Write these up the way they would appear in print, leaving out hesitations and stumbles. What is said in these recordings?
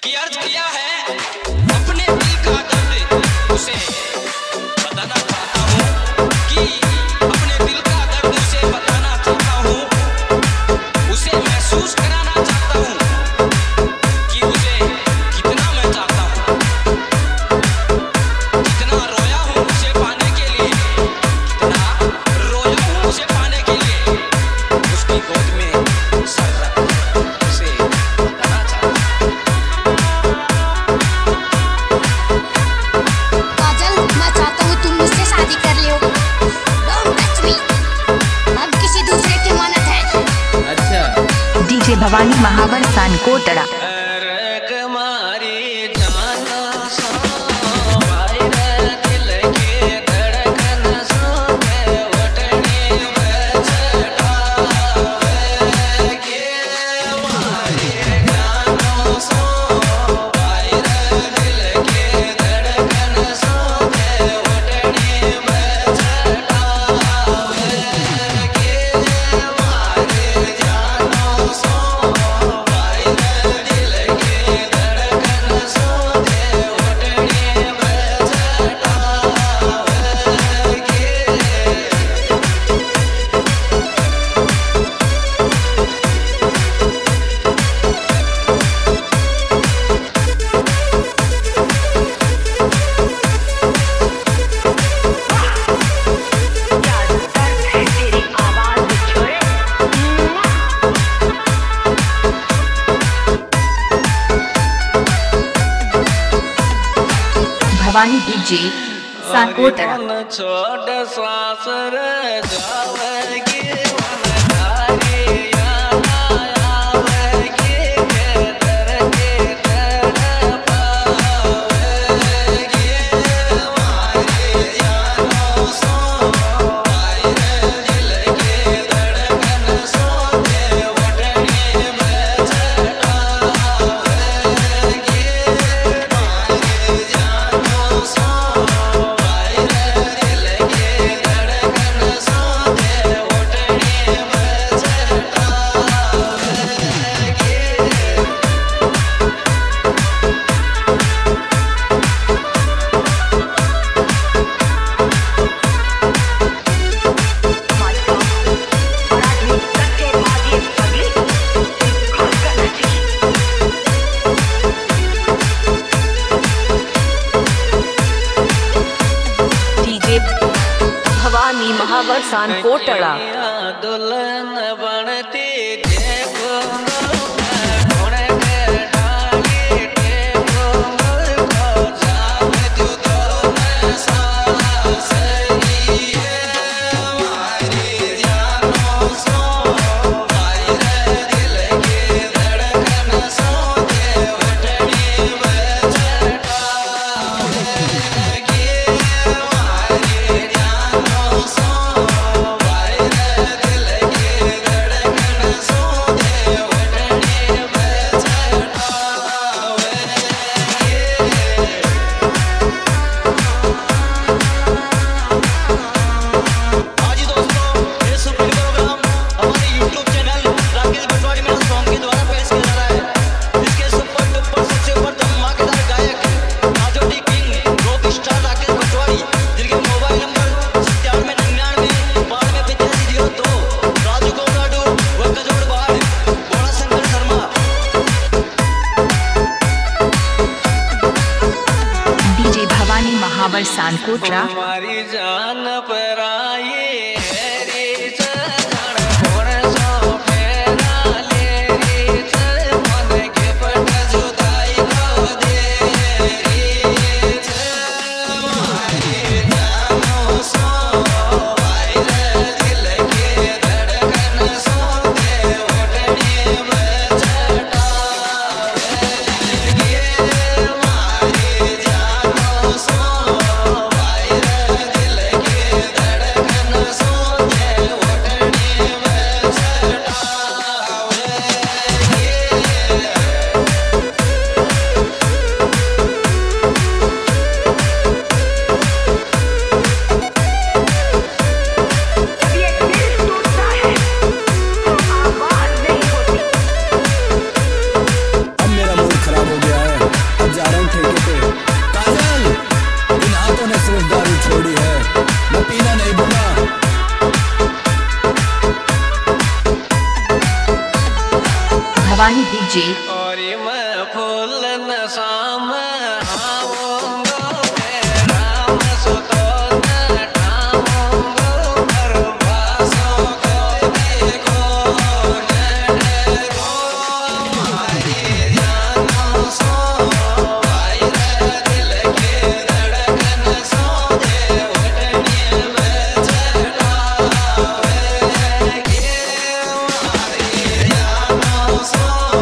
कि अर्ज किया है अपने दिल का दर्द उसे बताना चाहता हूँ, कि अपने दिल का दर्द उसे बताना चाहता हूँ, उसे महसूस कराना चाहता हूँ कि उसे कितना मैं चाहता हूँ, कितना रोया हूँ उसे पाने के लिए, कितना रोया हूँ उसे पाने के लिए, उसकी गोद में सर रख उसे बताना चाहता हूँ। काजल, मैं चाहता हूँ तुम मुझसे शादी कर लियो। Don't touch me। अब किसी दूसरे की मानत है। अच्छा। डीजे भवानी महावर सान कोटड़ा। भवानी डीजे साकोटड़ा। छोड़ सासर जावेगी भवानी महावर सान कोटड़ा। दुल्हन बनती महावर सान कोटड़ा। हमारी जान पर आए डीजे और मैं फूल नशा में आऊंगा, राम सुतो न ठाऊंगा, बरबासों को देखो न डरो, हमारी जानों सो भाई रे दिल की धड़कन सो दे उठने में चढ़ावेगी, हमारी जानों सो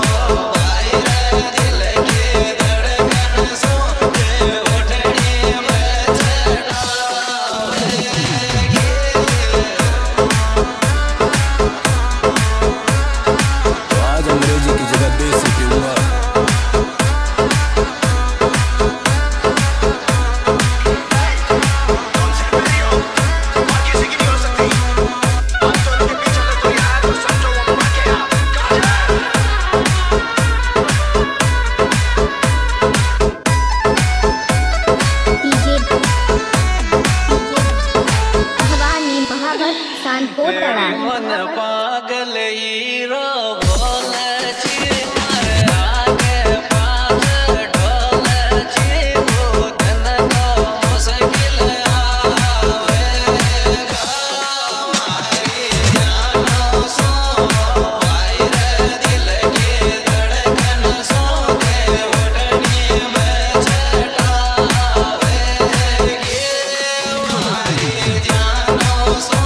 मन पागल हीरो बोले छी मारे आगे पास ढोले छी, वो दिन को मुश्किल आवेगा, हमारी जानों सो भाई रे दिल की धड़कन सो दे उठने में चढ़ावेगी, हमारी जानों सो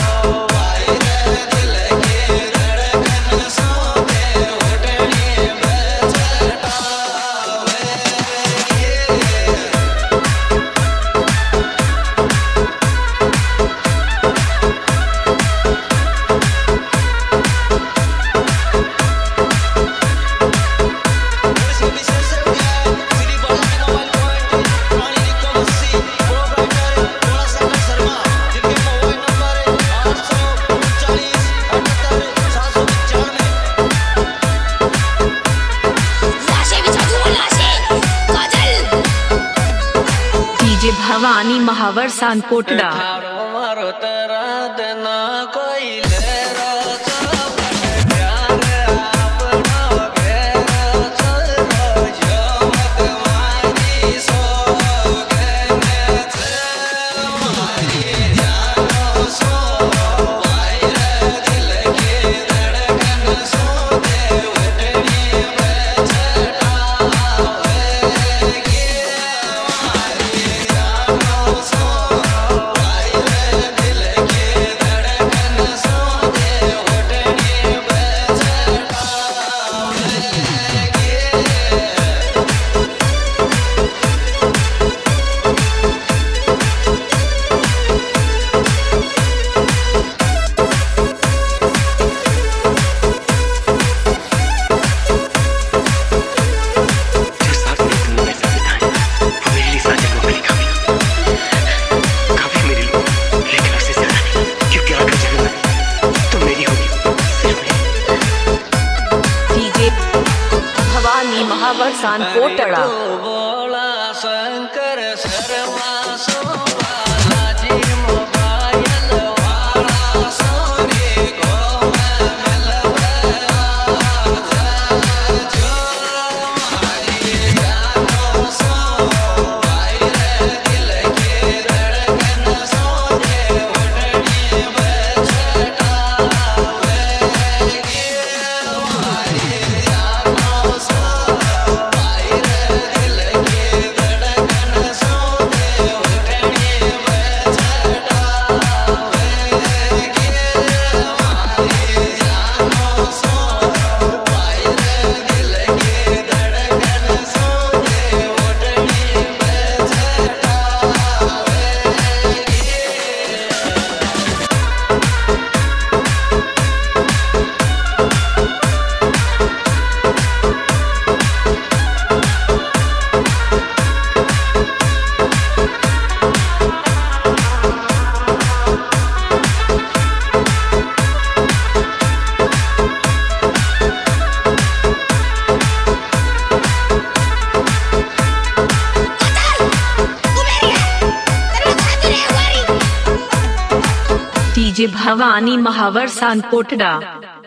भवानी महावर सानकोटड़ा मारो तेरा देना कोई ले महावर सानकोटड़ा बोला शंकर शर्मा सो बालाजी मोबाइल वाला सोरी को मैं मिलवा जो हमारी जानों सो भाई रे दिल की धड़कन सो दे उठने में चढ़ावेगी, हमारी जानों सो डीजे भवानी महावर सानकोटड़ा।